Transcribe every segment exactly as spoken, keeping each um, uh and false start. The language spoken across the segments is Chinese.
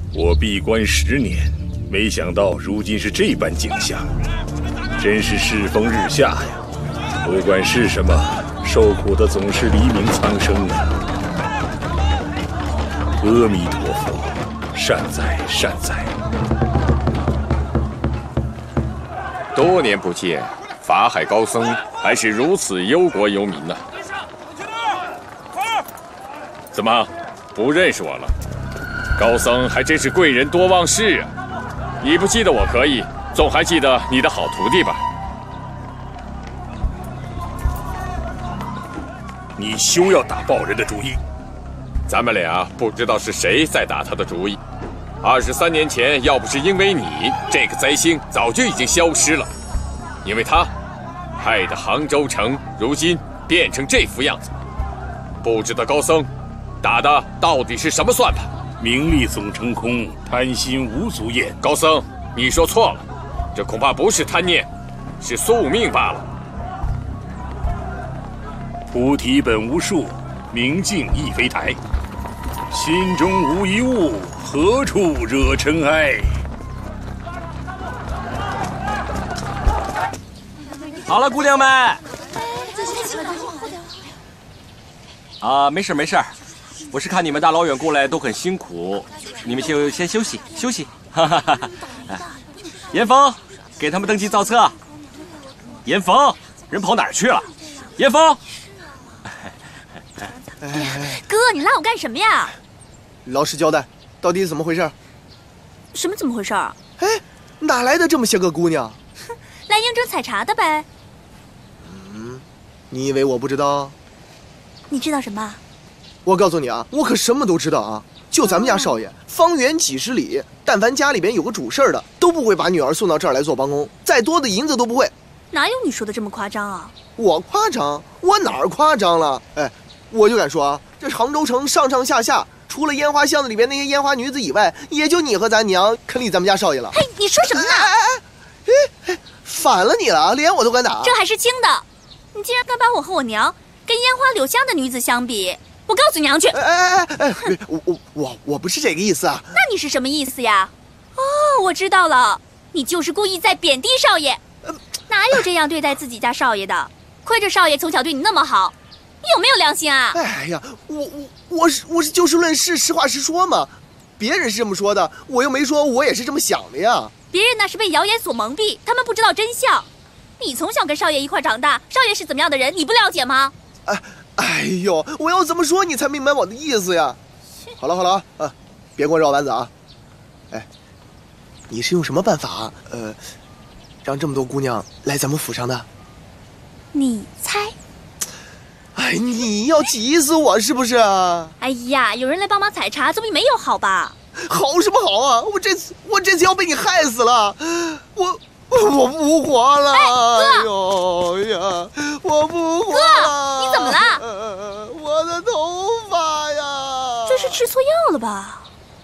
我闭关十年，没想到如今是这般景象，真是世风日下呀！不管是什么，受苦的总是黎明苍生啊！阿弥陀佛，善哉善哉。 多年不见，法海高僧还是如此忧国忧民呢。怎么，不认识我了？高僧还真是贵人多忘事啊！你不记得我可以，总还记得你的好徒弟吧？ 你休要打报人的主意。 咱们俩不知道是谁在打他的主意。二十三年前，要不是因为你，这个灾星早就已经消失了。因为他，害得杭州城如今变成这副样子。不知道高僧打的到底是什么算盘？ 名利总成空，贪心无足厌。 高僧，你说错了，这恐怕不是贪念，是宿命罢了。 菩提本无树，明镜亦非台。心中无一物，何处惹尘埃？ 好了，姑娘们。啊，没事没事，我是看你们大老远过来都很辛苦，你们就先休息休息。哈哈哈哈。严峰，给他们登记造册。严峰，人跑哪儿去了？严峰。 哥，你拉我干什么呀？ 老实交代，到底怎么回事？ 什么怎么回事？ 哎，哪来的这么些个姑娘？ 哼，来应征采茶的呗。 嗯，你以为我不知道？ 你知道什么？ 我告诉你啊，我可什么都知道啊！就咱们家少爷，哦、方圆几十里，但凡家里边有个主事儿的，都不会把女儿送到这儿来做帮工，再多的银子都不会。 哪有你说的这么夸张啊？ 我夸张？我哪儿夸张了？哎，我就敢说啊，这杭州城上上下下，除了烟花巷子里边那些烟花女子以外，也就你和咱娘肯理咱们家少爷了。 嘿，你说什么呢？ 哎哎哎哎，反了你了，连我都敢打？ 这还是轻的，你竟然敢把我和我娘跟烟花柳巷的女子相比，我告诉娘去！ 哎哎哎哎，我我我我不是这个意思啊。 那你是什么意思呀？哦，我知道了，你就是故意在贬低少爷。哪有这样对待自己家少爷的？亏着少爷从小对你那么好，你有没有良心啊？ 哎呀，我我我是我是就事论事，实话实说嘛。别人是这么说的，我又没说，我也是这么想的呀。 别人那是被谣言所蒙蔽，他们不知道真相。你从小跟少爷一块长大，少爷是怎么样的人，你不了解吗？ 哎哎呦，我要怎么说你才明白我的意思呀？好了好了啊，别给我绕弯子啊！哎，你是用什么办法呃，让这么多姑娘来咱们府上的？ 你猜？ 哎，你要急死我是不是啊？ 哎呀，有人来帮忙采茶，总比没有好吧？ 好什么好啊！我这次我这次要被你害死了，我我不活了！哎呦呀，我不活了！ 哥，你怎么了？ 我的头发呀！ 这是吃错药了吧？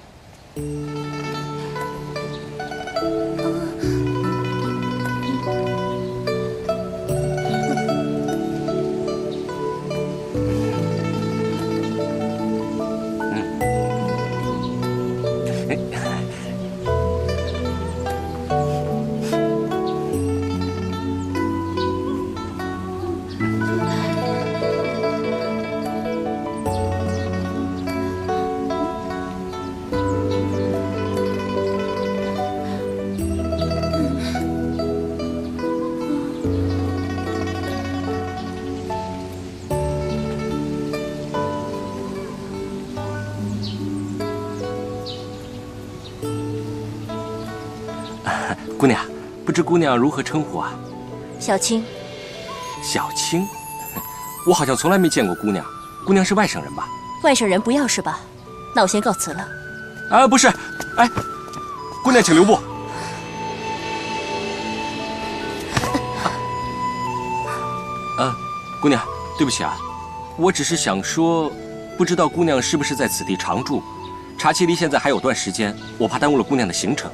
姑娘，不知姑娘如何称呼啊？ 小青。 小青，我好像从来没见过姑娘。姑娘是外省人吧？ 外省人不要是吧？那我先告辞了。 啊，不是，哎，姑娘请留步。啊，姑娘，对不起啊，我只是想说，不知道姑娘是不是在此地常住？茶期离现在还有段时间，我怕耽误了姑娘的行程。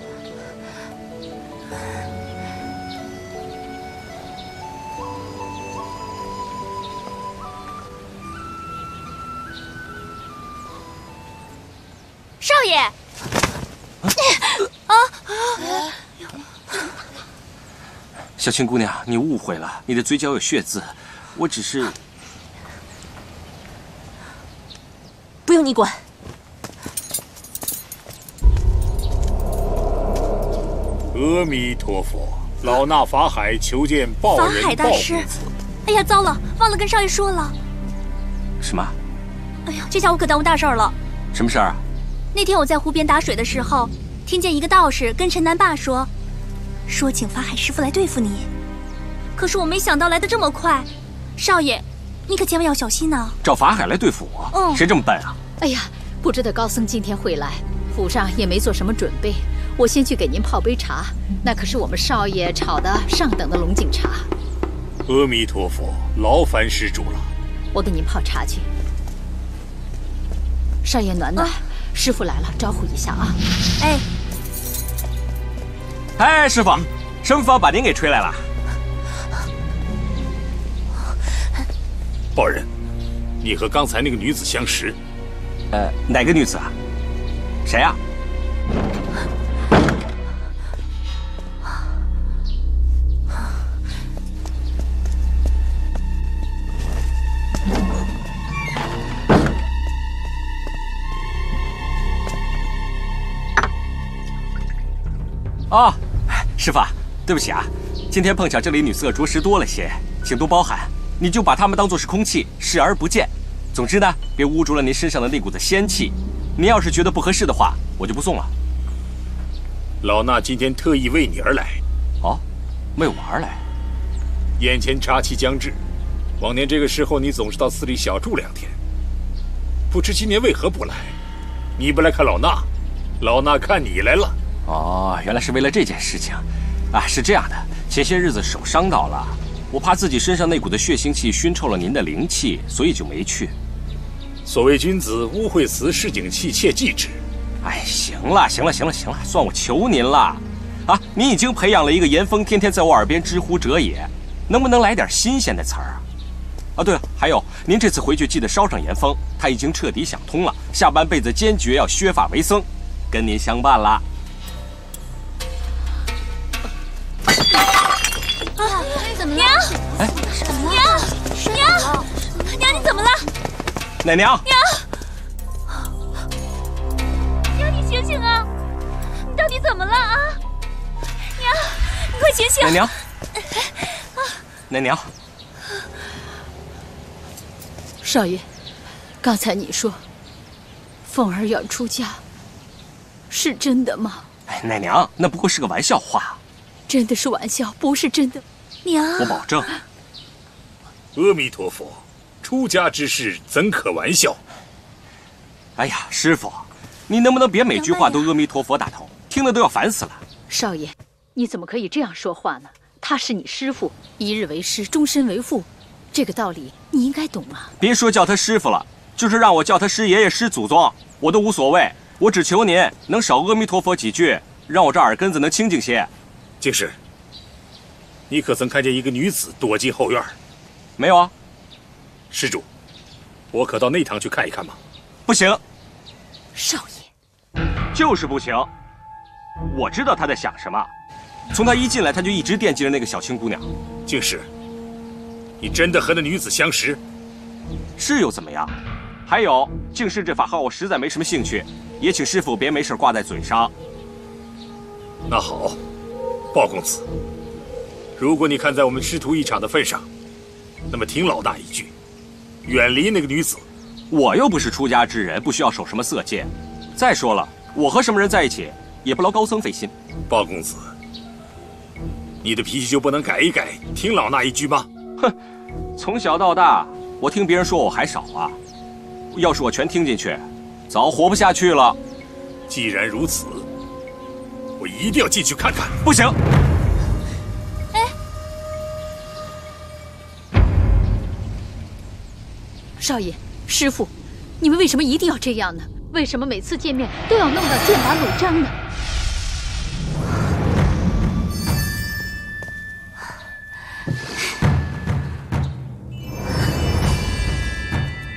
少爷， 啊！ 小青姑娘，你误会了，你的嘴角有血渍，我只是…… 不用你管。 阿弥陀佛，老衲法海求见报法人鲍海大师公子。 哎呀，糟了，忘了跟少爷说了。 什么？ 哎呀，这下我可耽误大事儿了。 什么事儿啊？ 那天我在湖边打水的时候，听见一个道士跟陈南霸说，说请法海师傅来对付你。可是我没想到来得这么快，少爷，你可千万要小心呐！ 找法海来对付我？ 嗯， 谁这么笨啊？ 哎呀，不知道高僧今天会来，府上也没做什么准备。我先去给您泡杯茶，那可是我们少爷炒的上等的龙井茶。 阿弥陀佛，劳烦施主了。 我给您泡茶去。少爷暖暖，啊、师傅来了，招呼一下啊。 哎， 哎，师傅，什么风把您给吹来了？ 报人，你和刚才那个女子相识？ 呃，哪个女子啊？谁啊？哦，师傅，对不起啊，今天碰巧这里女色着实多了些，请多包涵。你就把她们当作是空气，视而不见。总之呢，别污浊了您身上的那股子仙气。您要是觉得不合适的话，我就不送了。 老衲今天特意为你而来。 哦，为我而来。 眼前茶期将至，往年这个时候你总是到寺里小住两天，不知今年为何不来？你不来看老衲，老衲看你来了。 哦，原来是为了这件事情，啊，是这样的，前些日子手伤到了，我怕自己身上那股的血腥气熏臭了您的灵气，所以就没去。 所谓君子污秽词，市井气，切忌之。 哎，行了，行了，行了，行了，算我求您了。啊，您已经培养了一个严峰，天天在我耳边知乎者也，能不能来点新鲜的词儿啊？啊，对了，还有，您这次回去记得捎上严峰，他已经彻底想通了，下半辈子坚决要削发为僧，跟您相伴了。 啊，怎么了？娘，哎，娘，娘，娘，你怎么了？ 奶娘， 娘，娘，你醒醒啊！你到底怎么了啊？娘，你快醒醒！ 奶娘，奶娘， 少爷，刚才你说凤儿要出家，是真的吗？ 哎，奶娘，那不过是个玩笑话。 真的是玩笑，不是真的。 娘， 我保证。 阿弥陀佛，出家之事怎可玩笑？ 哎呀，师傅，你能不能别每句话都阿弥陀佛打头，听得都要烦死了。 少爷，你怎么可以这样说话呢？他是你师傅，一日为师，终身为父，这个道理你应该懂啊。 别说叫他师傅了，就是让我叫他师爷爷、师祖宗，我都无所谓。我只求您能少阿弥陀佛几句，让我这耳根子能清净些。 净士，你可曾看见一个女子躲进后院？ 没有啊。 施主，我可到内堂去看一看吗？ 不行。 少爷， 就是不行。我知道他在想什么，从他一进来他就一直惦记着那个小青姑娘。 净士，你真的和那女子相识？ 是又怎么样？还有，净士这法号我实在没什么兴趣，也请师傅别没事挂在嘴上。 那好，鲍公子，如果你看在我们师徒一场的份上，那么听老大一句，远离那个女子。 我又不是出家之人，不需要守什么色戒。再说了，我和什么人在一起，也不劳高僧费心。 鲍公子，你的脾气就不能改一改，听老衲一句吗？ 哼，从小到大，我听别人说我还少啊。要是我全听进去，早活不下去了。 既然如此，我一定要进去看看。 不行。 哎， 少爷，师傅，你们为什么一定要这样呢？为什么每次见面都要弄到剑拔弩张呢？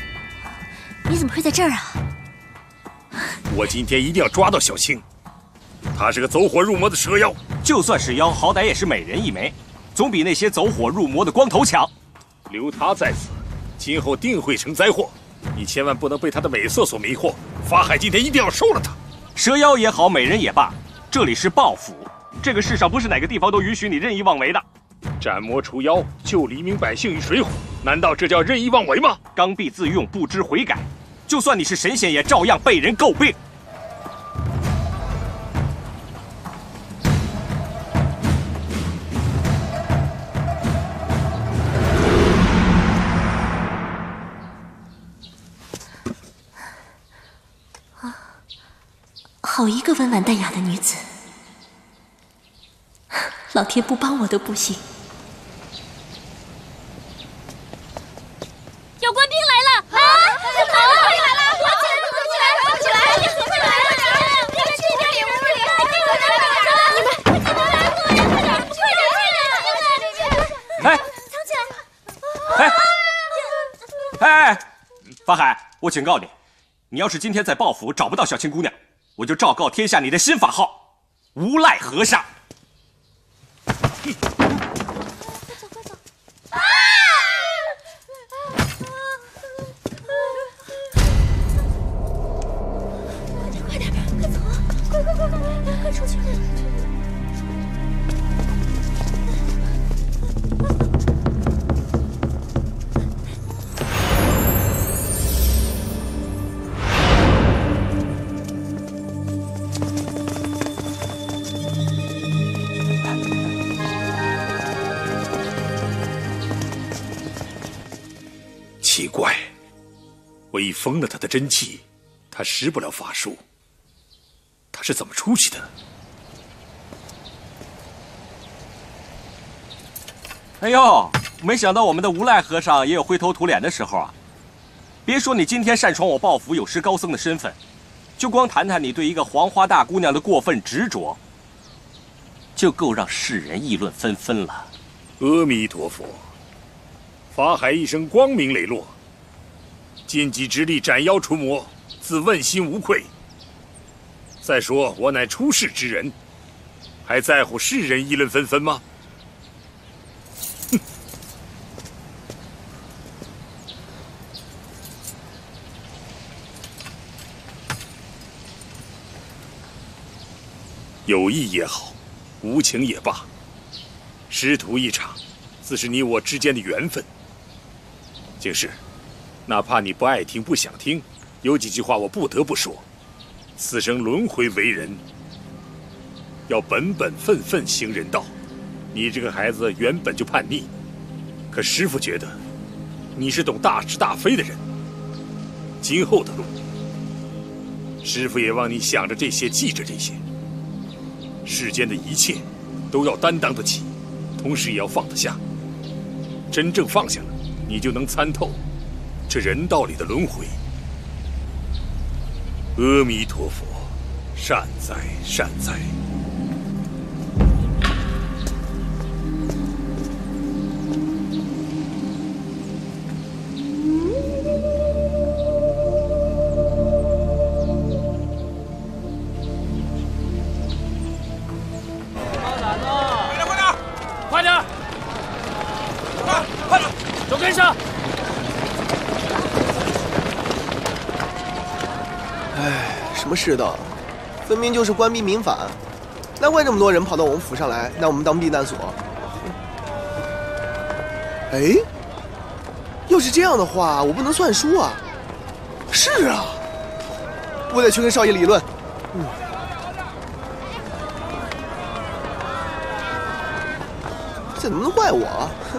你怎么会在这儿啊？ 我今天一定要抓到小青， 他是个走火入魔的蛇妖。 就算是妖，好歹也是美人一枚，总比那些走火入魔的光头强。 留他在此，今后定会成灾祸。你千万不能被他的美色所迷惑。法海今天一定要收了他。 蛇妖也好，美人也罢，这里是豹府，这个世上不是哪个地方都允许你任意妄为的。 斩魔除妖，救黎民百姓于水火，难道这叫任意妄为吗？ 刚愎自用，不知悔改，就算你是神仙，也照样被人诟病。 好一个温婉淡雅的女子，老天不帮我都不行。 有官兵来了！啊！跑了，跑来了！躲起来，躲起来，躲起来！快来了！快来这边里屋里，你们快进来，快点，快点，快点！ 哎， 藏起来！ 哎，哎哎，法海，我警告你，你要是今天在豹府找不到小青姑娘，我就昭告天下你的新法号——无赖和尚。 快走，快走！啊！快点，快点，快走啊！快快快快，快出去！ 奇怪，我已封了他的真气，他施不了法术，他是怎么出去的？ 哎呦，没想到我们的无赖和尚也有灰头土脸的时候啊！别说你今天擅闯我豹府有失高僧的身份，就光谈谈你对一个黄花大姑娘的过分执着，就够让世人议论纷纷了。 阿弥陀佛。法海一生光明磊落，尽己之力斩妖除魔，自问心无愧。再说我乃出世之人，还在乎世人议论纷纷吗？哼！有意也好，无情也罢，师徒一场，自是你我之间的缘分。竟是，哪怕你不爱听、不想听，有几句话我不得不说：此生轮回为人，要本本分分行人道。你这个孩子原本就叛逆，可师父觉得你是懂大是大非的人。今后的路，师父也望你想着这些，记着这些。世间的一切，都要担当得起，同时也要放得下。真正放下了，你就能参透这人道里的轮回。阿弥陀佛，善哉善哉。 什么世道？分明就是官逼民反，难怪这么多人跑到我们府上来，拿我们当避难所。哎，要是这样的话，我不能算输啊！是啊，我得去跟少爷理论。嗯，这怎么能怪我？哼！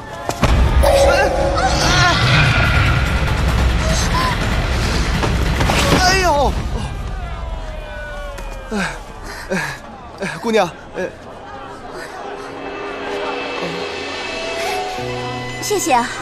哎呦！哎，哎，哎，姑娘，哎， 谢谢啊，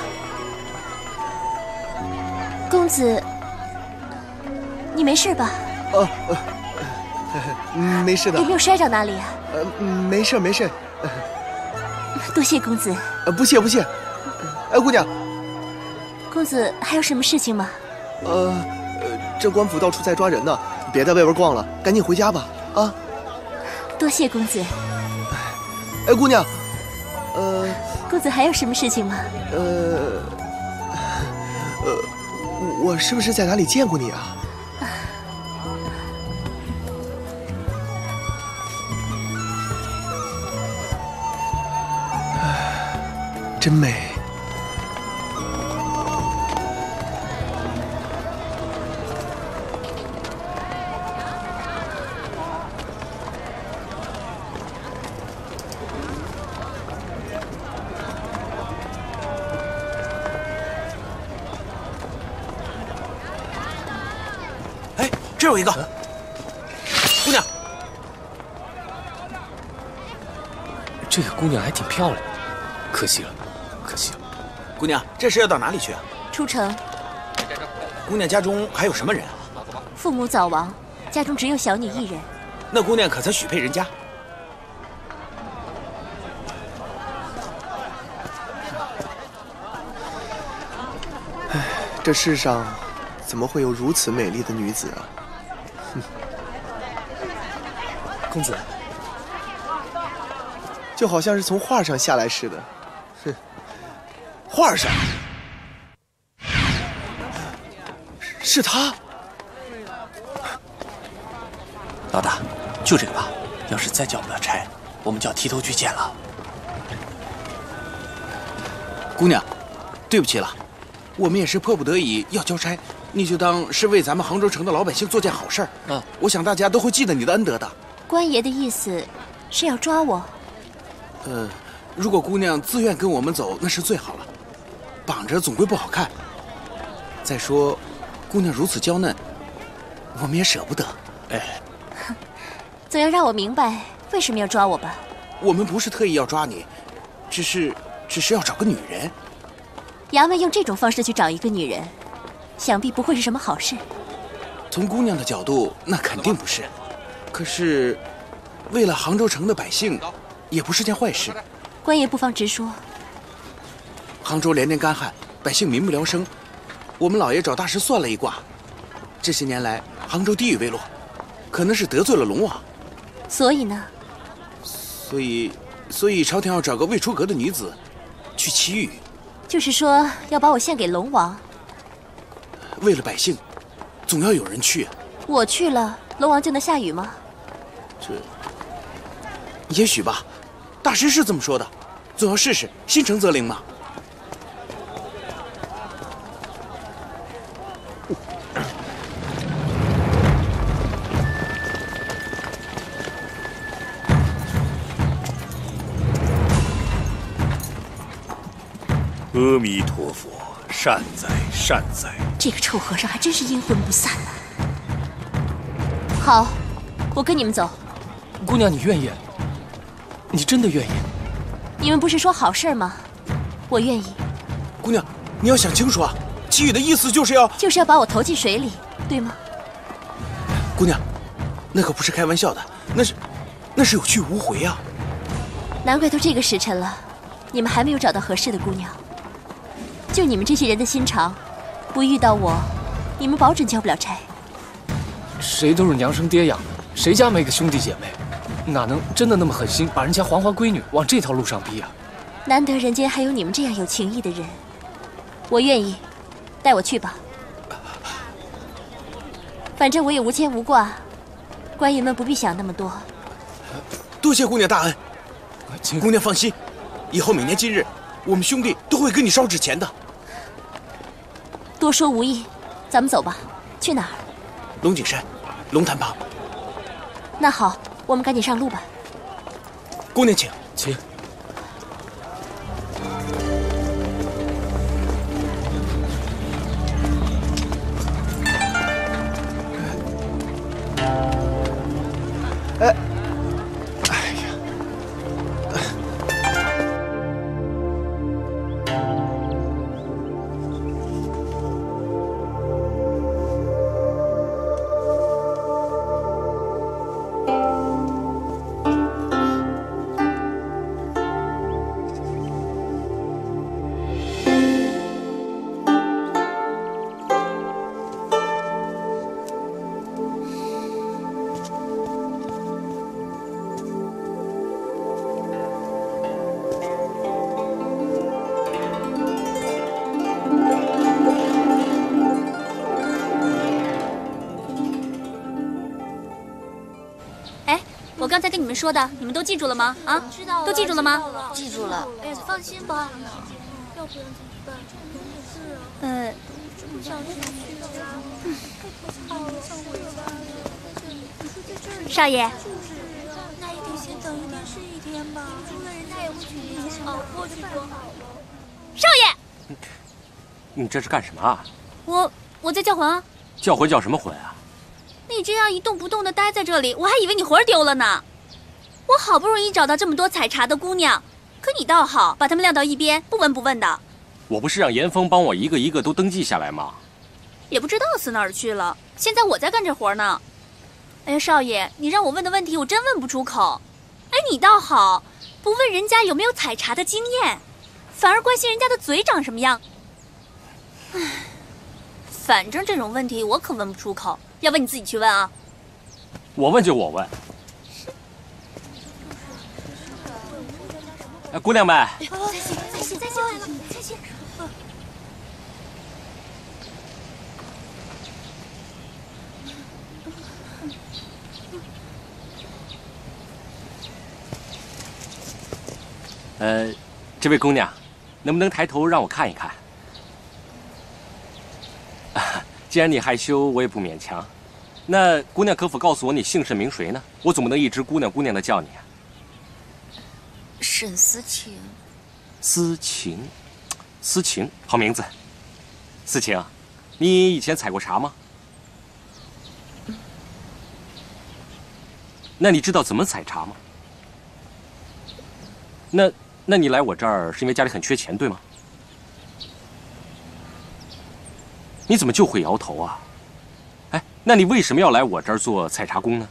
公子，你没事吧？ 哦，呃，嗯，没事的。 有没有摔着哪里啊？ 呃，没事没事。 多谢公子。 呃，不谢不谢。哎，姑娘， 公子还有什么事情吗？ 呃，呃，这官府到处在抓人呢。别在外边逛了，赶紧回家吧！啊， 多谢公子。 哎，姑娘，呃， 公子还有什么事情吗？ 呃，呃，我是不是在哪里见过你啊？真美。 哎，这有一个姑娘， 这个姑娘还挺漂亮，可惜了，可惜了。 姑娘，这是要到哪里去啊？ 出城。 姑娘家中还有什么人啊？ 父母早亡，家中只有小女一人。 那姑娘可曾许配人家？ 唉，这世上怎么会有如此美丽的女子啊？哼， 公子， 就好像是从画上下来似的。哼，画上是他。 老大，就这个吧。要是再交不了差，我们就要提头去见了。 姑娘，对不起了，我们也是迫不得已要交差，你就当是为咱们杭州城的老百姓做件好事儿。嗯，我想大家都会记得你的恩德的。 官爷的意思是要抓我？ 呃，如果姑娘自愿跟我们走，那是最好了，绑着总归不好看。再说，姑娘如此娇嫩，我们也舍不得。哎， 总要让我明白为什么要抓我吧。 我们不是特意要抓你，只是只是要找个女人。 衙门用这种方式去找一个女人，想必不会是什么好事。 从姑娘的角度，那肯定不是。可是，为了杭州城的百姓，也不是件坏事。 官爷不妨直说。 杭州连年干旱，百姓民不聊生。我们老爷找大师算了一卦，这些年来杭州地域未落，可能是得罪了龙王。 所以呢？ 所以，所以朝廷要找个未出阁的女子，去祈雨。 就是说要把我献给龙王。 为了百姓，总要有人去啊。 我去了，龙王就能下雨吗？ 这，也许吧。大师是这么说的，总要试试，心诚则灵嘛。 阿弥陀佛，善哉善哉。 这个臭和尚还真是阴魂不散啊。好，我跟你们走。 姑娘，你愿意？你真的愿意？ 你们不是说好事吗？我愿意。 姑娘，你要想清楚啊！祈雨的意思就是要…… 就是要把我投进水里，对吗？ 姑娘，那可不是开玩笑的，那是，那是有去无回啊！ 难怪都这个时辰了，你们还没有找到合适的姑娘。就你们这些人的心肠，不遇到我，你们保准交不了差。 谁都是娘生爹养的，谁家没个兄弟姐妹？哪能真的那么狠心，把人家黄花闺女往这条路上逼啊？ 难得人间还有你们这样有情义的人，我愿意，带我去吧。反正我也无牵无挂，官爷们不必想那么多。 多谢姑娘大恩，姑娘放心，以后每年今日，我们兄弟都会给你烧纸钱的。 多说无益，咱们走吧。去哪儿？ 龙井山，龙潭旁。 那好，我们赶紧上路吧。 姑娘请， 请。 哎。 我刚才跟你们说的，你们都记住了吗？啊， 知道了， 都记住了吗？ 记住了。 哎呀，放心吧。要不然怎么办？是啊。呃，不想去了。嗯。少爷。那也得先等一天是一天吧。除了人，他也会去理解。哦，过去就好了。少爷。 你这是干什么啊？ 我我在叫魂啊。 叫魂叫什么魂啊？ 你这样一动不动的待在这里，我还以为你魂儿丢了呢。我好不容易找到这么多采茶的姑娘，可你倒好，把她们晾到一边，不闻不问的。 我不是让严峰帮我一个一个都登记下来吗？ 也不知道死哪儿去了。现在我在干这活呢。哎呀，少爷，你让我问的问题我真问不出口。哎，你倒好，不问人家有没有采茶的经验，反而关心人家的嘴长什么样。唉，反正这种问题我可问不出口，要问你自己去问啊。 我问就我问。哎，姑娘们， 再写，再写，再写来了，再写。 呃，这位姑娘，能不能抬头让我看一看？啊，既然你害羞，我也不勉强。那姑娘可否告诉我你姓甚名谁呢？我总不能一直姑娘姑娘的叫你啊。 沈思晴。 思晴，思晴，好名字。思晴，你以前采过茶吗？ 嗯。 那你知道怎么采茶吗？那，那你来我这儿是因为家里很缺钱，对吗？你怎么就会摇头啊？哎，那你为什么要来我这儿做采茶工呢？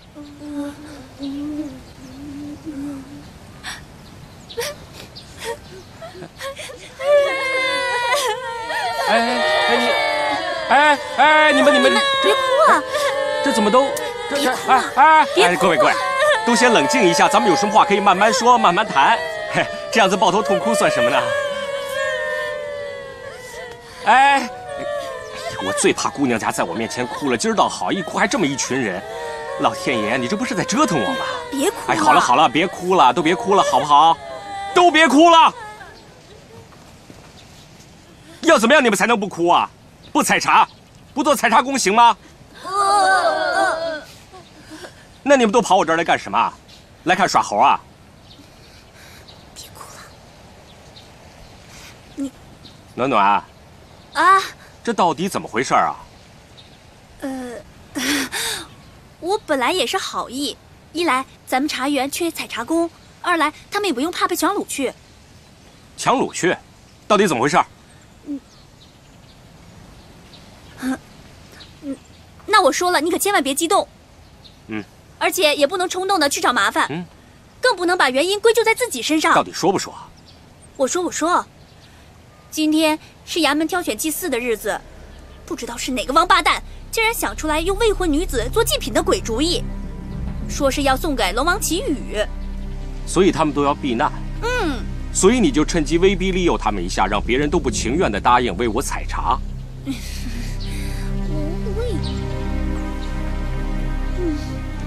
哎哎你，哎哎你们你们别哭啊！ 这怎么都这这哎哎哎各位各位，都先冷静一下，咱们有什么话可以慢慢说，慢慢谈。嘿，这样子抱头痛哭算什么呢？哎。我最怕姑娘家在我面前哭了，今儿倒好，一哭还这么一群人。老天爷，你这不是在折腾我吗？ 别哭了！ 哎，好了好了，别哭了，都别哭了，好不好？都别哭了！要怎么样你们才能不哭啊？不采茶，不做采茶工行吗？那你们都跑我这儿来干什么？来看耍猴啊？ 别哭了。你， 暖暖啊。这到底怎么回事啊？ 呃，我本来也是好意，一来咱们茶园缺采茶工，二来他们也不用怕被抢掳去。 抢掳去？到底怎么回事？ 嗯，嗯，那我说了，你可千万别激动。 嗯。 而且也不能冲动的去找麻烦。 嗯。 更不能把原因归咎在自己身上。 到底说不说？ 我说，我说。今天是衙门挑选祭祀的日子，不知道是哪个王八蛋竟然想出来用未婚女子做祭品的鬼主意，说是要送给龙王祈雨， 所以他们都要避难。 嗯， 所以你就趁机威逼利诱他们一下，让别人都不情愿的答应为我采茶。 我为……嗯，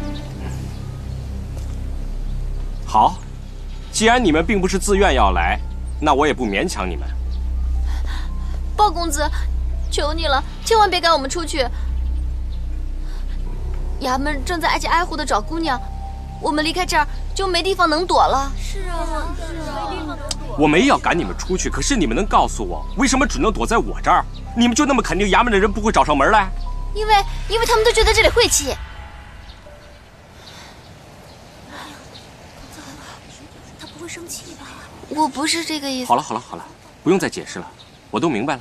好，既然你们并不是自愿要来，那我也不勉强你们。 鲍公子，求你了，千万别赶我们出去。衙门正在挨家挨户的找姑娘，我们离开这儿就没地方能躲了。 是啊，是啊，没地方能躲。 我没要赶你们出去，可是你们能告诉我，为什么只能躲在我这儿？你们就那么肯定衙门的人不会找上门来？ 因为，因为他们都觉得这里晦气。 他不会生气吧？ 我不是这个意思。 好了，好了，好了，不用再解释了。我都明白了。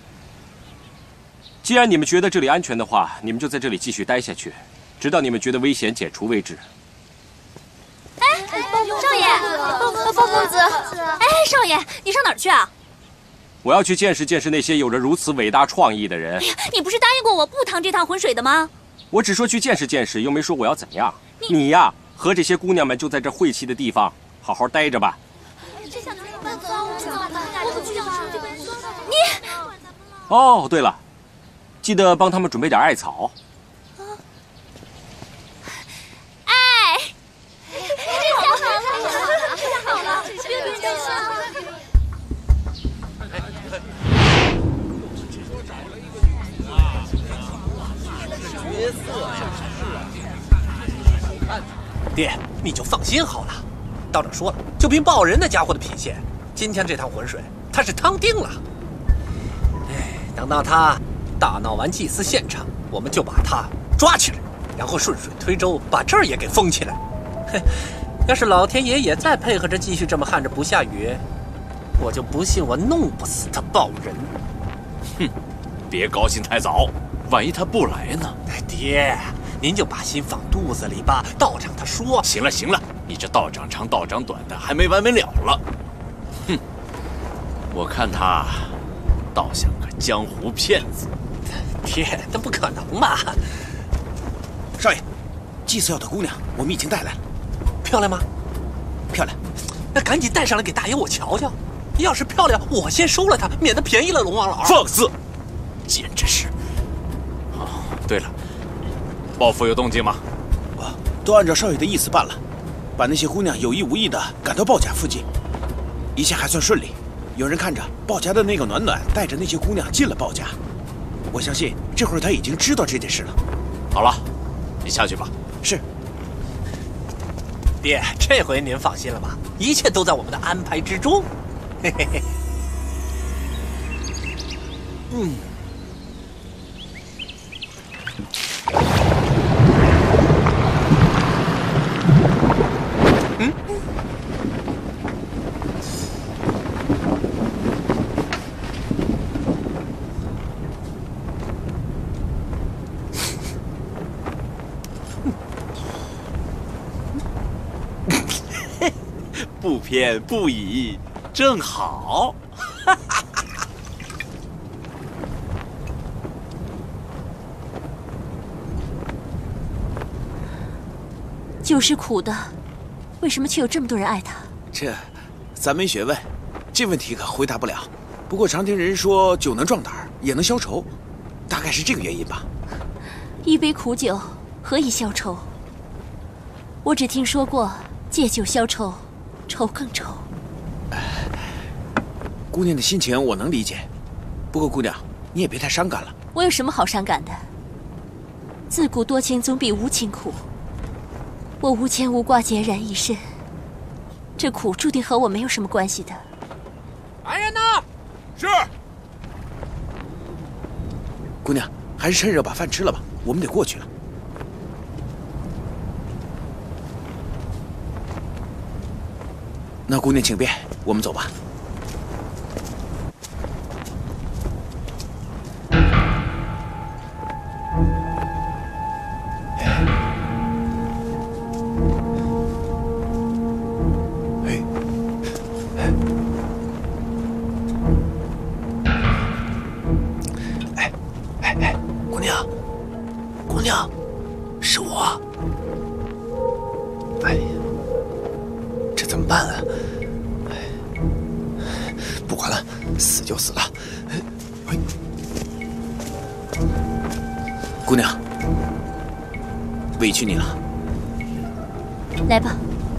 既然你们觉得这里安全的话，你们就在这里继续待下去，直到你们觉得危险解除为止。 哎，少爷， 鲍鲍公子， 哎，少爷，你上哪儿去啊？ 我要去见识见识那些有着如此伟大创意的人。 哎呀，你不是答应过我不趟这趟浑水的吗？ 我只说去见识见识，又没说我要怎么样。你, 你呀，和这些姑娘们就在这晦气的地方好好待着吧。 你， 哦，对了，记得帮他们准备点艾草。 哎， 颜色呀！爹，你就放心好了。道长说了，就凭报人那家伙的脾气，今天这趟浑水他是趟定了。哎，等到他大闹完祭祀现场，我们就把他抓起来，然后顺水推舟把这儿也给封起来。嘿，要是老天爷也再配合着继续这么旱着不下雨，我就不信我弄不死他报人。 哼，别高兴太早，万一他不来呢？ 哎，爹，您就把心放肚子里吧。道长他说， 行了行了，你这道长长道长短的还没完没了了。哼，我看他倒像个江湖骗子。 爹，那不可能嘛！ 少爷，祭祀要的姑娘我们已经带来了， 漂亮吗？ 漂亮。 那赶紧带上来给大爷我瞧瞧。要是漂亮，我先收了她，免得便宜了龙王老。 放肆！简直是。哦，对了，报府有动静吗？ 我都按照少爷的意思办了，把那些姑娘有意无意的赶到鲍家附近，一切还算顺利。有人看着鲍家的那个暖暖带着那些姑娘进了鲍家，我相信这会儿他已经知道这件事了。 好了，你下去吧。 是。 爹，这回您放心了吧？一切都在我们的安排之中。嘿嘿嘿。嗯。嗯。 不偏不倚，正好。 酒是苦的，为什么却有这么多人爱他？ 这，咱没学问，这问题可回答不了。不过常听人说酒能壮胆，也能消愁，大概是这个原因吧。 一杯苦酒何以消愁？我只听说过借酒消愁，愁更愁。 姑娘的心情我能理解，不过姑娘你也别太伤感了。 我有什么好伤感的？自古多情总比无情苦。我无牵无挂，孑然一身，这苦注定和我没有什么关系的。 来人呐！ 是。 姑娘，还是趁热把饭吃了吧，我们得过去了。那姑娘请便，我们走吧。姑娘，委屈你了。 来吧。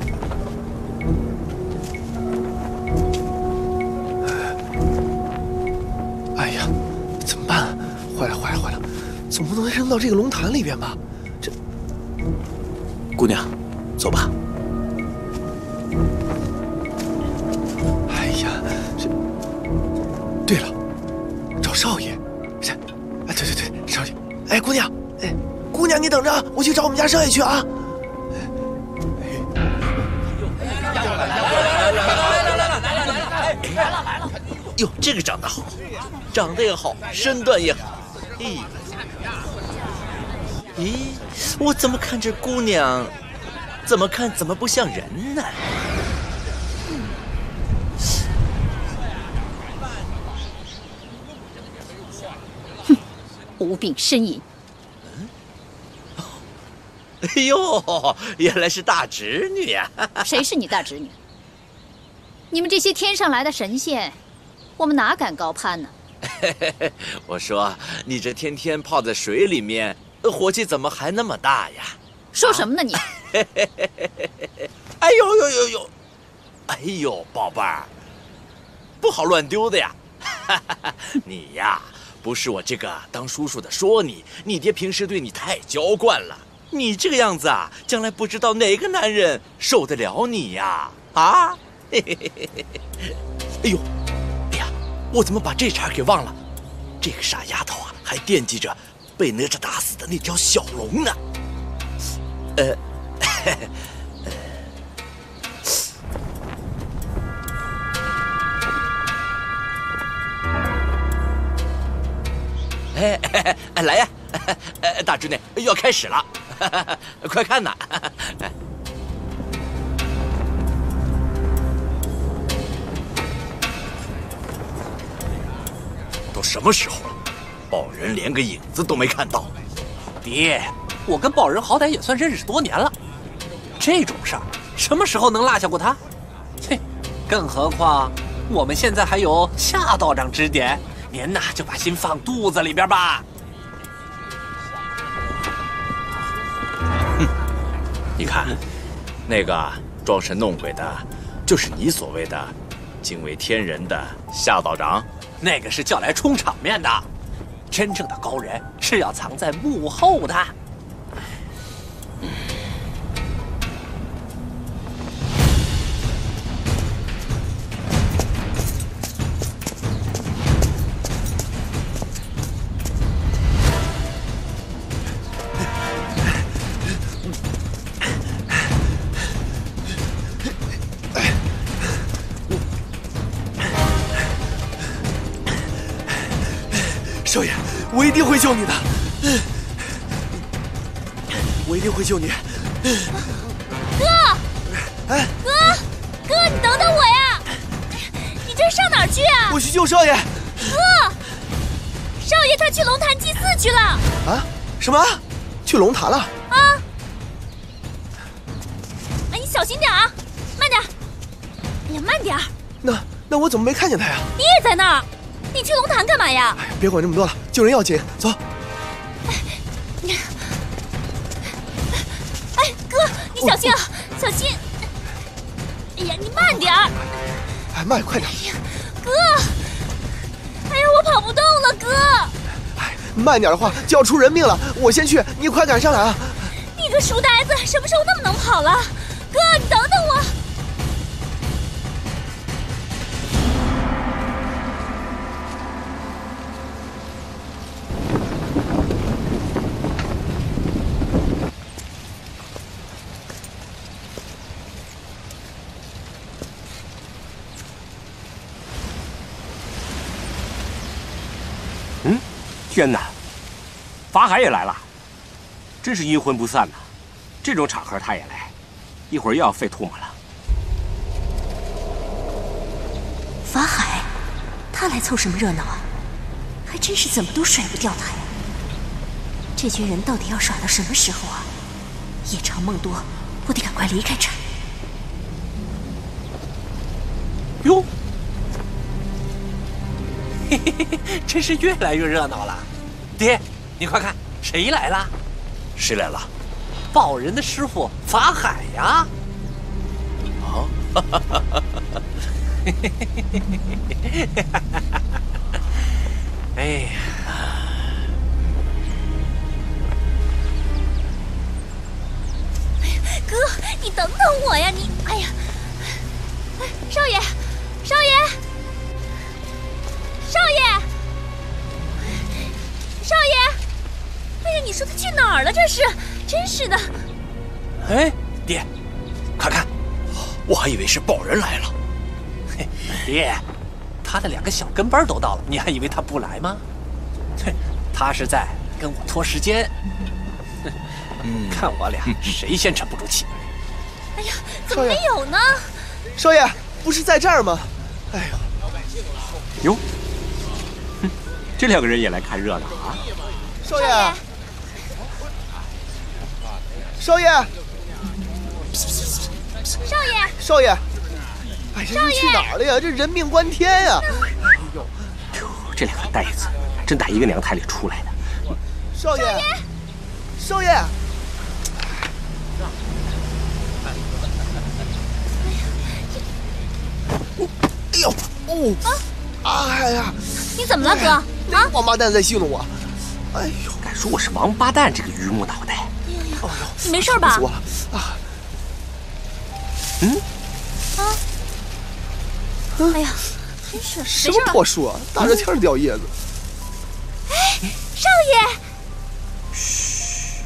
哎呀，怎么办？坏了坏了坏了！总不能扔到这个龙潭里边吧？这…… 姑娘，走吧。 哎呀，这……对了，找少爷。这……哎，对对对，少爷。哎，姑娘，哎，姑娘，你等着，我去找我们家少爷去啊！ 哟，这个长得好，长得也好，身段也好。咦，咦，我怎么看这姑娘，怎么看怎么不像人呢？ 哼，无病呻吟。 哎呦，原来是大侄女呀！ 谁是你大侄女？你们这些天上来的神仙，我们哪敢高攀呢？ 我说，你这天天泡在水里面，火气怎么还那么大呀？ 说什么呢你？ 哎呦呦呦呦！哎呦，宝贝儿，不好乱丢的呀！你呀， 不是我这个当叔叔的说你，你爹平时对你太娇惯了，你这个样子啊，将来不知道哪个男人受得了你呀！啊，嘿嘿嘿嘿嘿，哎呦，哎呀，我怎么把这茬给忘了？这个傻丫头啊，还惦记着被哪吒打死的那条小龙呢。呃，嘿嘿哎哎哎，来呀！哎，大侄女要开始了，快看呐！都什么时候了，豹人连个影子都没看到。 爹，我跟豹人好歹也算认识多年了，这种事儿什么时候能落下过他？嘿，更何况我们现在还有夏道长指点。您呐，就把心放肚子里边吧。 哼，你看，那个装神弄鬼的，就是你所谓的惊为天人的夏道长。 那个是叫来充场面的，真正的高人是要藏在幕后的。 少爷，我一定会救你的，我一定会救你。 哥， 哎， 哥，哥，你等等我呀！你这是上哪儿去啊？ 我去救少爷。 哥，少爷他去龙潭祭祀去了。 啊？什么？去龙潭了？ 啊！哎，你小心点啊，慢点。哎呀，慢点。 那那我怎么没看见他呀？ 你也在那儿。你去龙潭干嘛呀？ 哎呀，别管这么多了，救人要紧，走。 哎，哥，你小心啊，小心！哎呀，你慢点儿。 哎，慢，快点。 哎呀，哥！哎呀，我跑不动了，哥！ 哎，慢点的话就要出人命了，我先去，你快赶上来啊！ 你个书呆子，什么时候那么能跑了？哥，你等等我。 嗯，天哪，法海也来了，真是阴魂不散呐！这种场合他也来，一会儿又要废唾沫了。 法海，他来凑什么热闹啊？还真是怎么都甩不掉他呀！这群人到底要耍到什么时候啊？夜长梦多，我得赶快离开这儿。 哟，嘿嘿嘿，真是越来越热闹了。爹，你快看，谁来了？ 谁来了？ 豹人的师傅法海呀！ 啊！ 哎呀！ 哥，你等等我呀！你，哎呀，哎，少爷，少爷，少爷，少爷！哎呀，你说他去哪儿了？这是，真是的。 哎，爹， 快看，我还以为是豹人来了。 嘿，爹，他的两个小跟班都到了，你还以为他不来吗？嘿，他是在跟我拖时间。嗯，看我俩谁先沉不住气。 哎呀，怎么没有呢？ 少爷，不是在这儿吗？哎呦，哟，哼，这两个人也来看热闹啊！ 少爷，少爷， 少爷， 少爷，哎呀，你去哪儿了呀？这人命关天呀！哎呦， 这两个呆子，真打一个娘胎里出来的。 少爷，少爷。 哎呦，哦，啊，哎呀， 你怎么了，哥？ 哪个王八蛋在戏弄我？哎呦， 敢说我是王八蛋，这个榆木脑袋！ 哎呦， 你没事吧？ 死我了啊！ 嗯？ 啊！哎呀，真是什么破树啊！大热天掉叶子。 哎，少爷！ 嘘。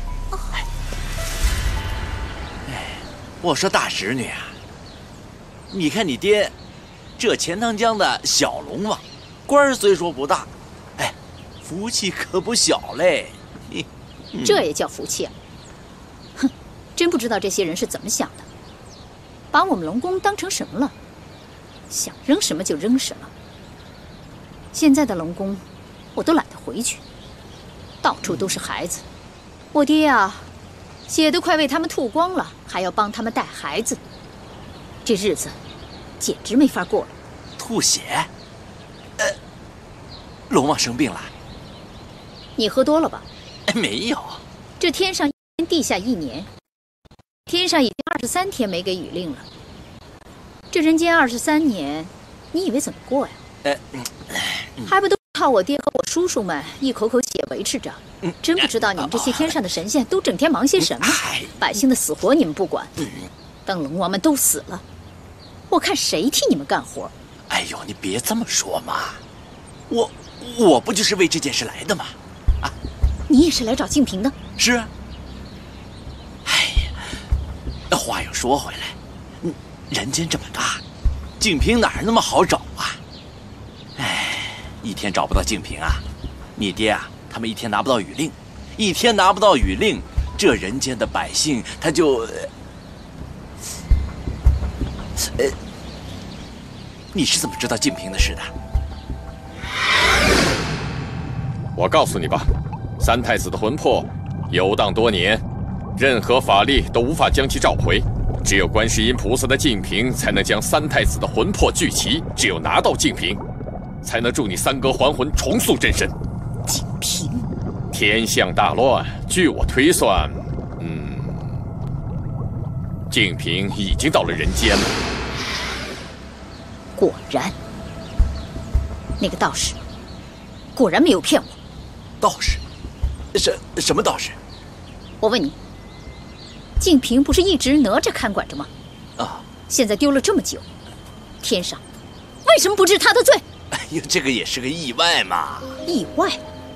哎，我说大侄女啊，你看你爹，这钱塘江的小龙王，官儿虽说不大，哎，福气可不小嘞。 嗯、这也叫福气啊！哼，真不知道这些人是怎么想的，把我们龙宫当成什么了？想扔什么就扔什么。现在的龙宫，我都懒得回去，到处都是孩子。我爹啊，血都快为他们吐光了，还要帮他们带孩子，这日子简直没法过了。 吐血？呃，龙王生病了？ 你喝多了吧？ 哎，没有。 这天上一年，地下一年，天上已经二十三天没给雨令了。这人间二十三年，你以为怎么过呀？ 呃， 还不都靠我爹和我叔叔们一口口血维持着？真不知道你们这些天上的神仙都整天忙些什么？百姓的死活你们不管，等龙王们都死了，我看谁替你们干活？ 哎呦，你别这么说嘛，我我不就是为这件事来的吗？啊， 你也是来找静平的？ 是啊。哎呀，话又说回来，人间这么大，静平哪儿那么好找啊？哎，一天找不到静平啊，你爹啊，他们一天拿不到雨令，一天拿不到雨令，这人间的百姓他就，呃，你是怎么知道静平的事的？ 我告诉你吧，三太子的魂魄游荡多年，任何法力都无法将其召回。只有观世音菩萨的净瓶才能将三太子的魂魄聚齐，只有拿到净瓶，才能助你三哥还魂，重塑真身。 净瓶， 天象大乱，据我推算，嗯，净瓶已经到了人间了。 果然，那个道士果然没有骗我。 道士？什什么道士？ 我问你。净瓶不是一直哪吒看管着吗？ 啊！ 现在丢了这么久，天上为什么不治他的罪？ 哎呦，这个也是个意外嘛！ 意外？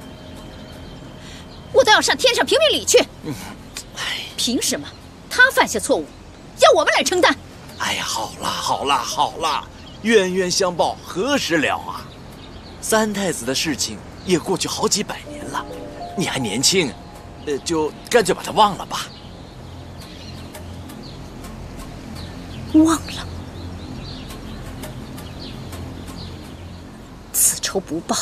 我倒要上天上评评理去！ 嗯，哎， 凭什么他犯下错误，要我们来承担？ 哎呀，好了好了好了，冤冤相报何时了啊？三太子的事情也过去好几百年了，你还年轻，呃，就干脆把它忘了吧。 忘了，此仇不报，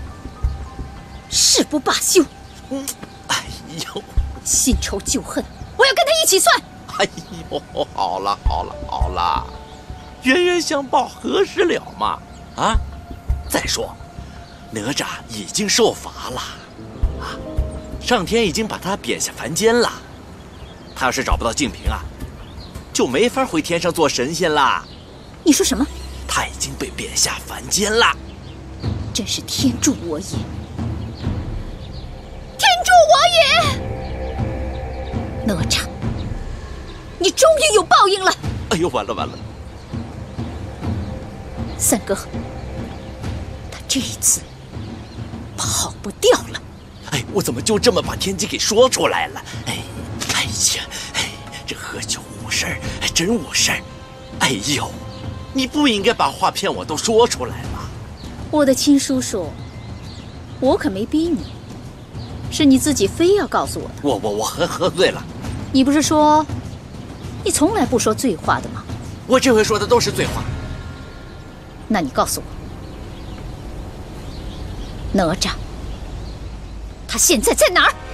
誓不罢休。 嗯，哎呦， 新仇旧恨，我要跟他一起算。 哎呦，好了好了好了，冤冤相报何时了嘛？啊，再说，哪吒已经受罚了，啊，上天已经把他贬下凡间了。他要是找不到净瓶啊，就没法回天上做神仙啦。 你说什么？ 他已经被贬下凡间了。 真是天助我也！天助我也！哪吒，你终于有报应了！ 哎呦，完了完了！ 三哥，他这一次跑不掉了。 哎，我怎么就这么把天机给说出来了？哎，哎呀，哎，这喝酒误事儿，还真误事儿。哎呦，你不应该把话骗我都说出来了。 我的亲叔叔，我可没逼你，是你自己非要告诉我的。 我我我喝喝醉了。 你不是说你从来不说醉话的吗？ 我这回说的都是醉话。 那你告诉我，哪吒他现在在哪儿？